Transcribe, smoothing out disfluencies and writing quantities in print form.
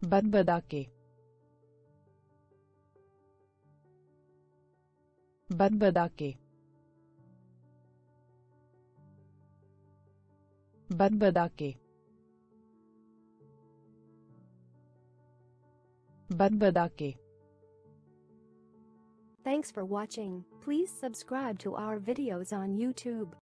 बदबदा के बदबदा के बदबदा के बदबदा के। Thanks for watching. Please subscribe to our videos on YouTube.